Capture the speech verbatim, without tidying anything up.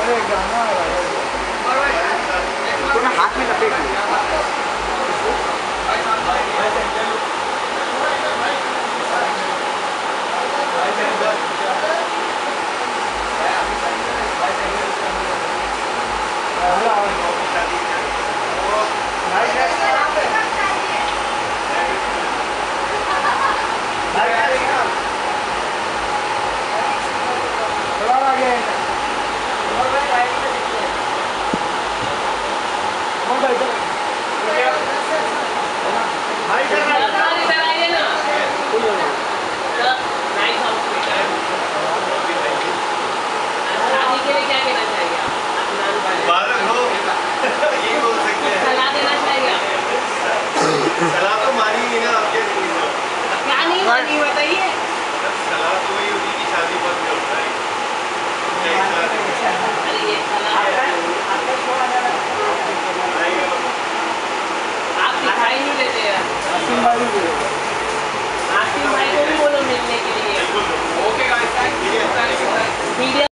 अरे गाना हाथ में लपेट सलाह तो मानी नहीं ना आपके क्या नहीं मानी बताइए। सलाह तो वही होती कि शादी बहुत भी होता है। आप दिखाई नहीं देते यार। आसिम भाई आसिम भाई को भी बोलो मिलने के लिए। Okay guys, thank you.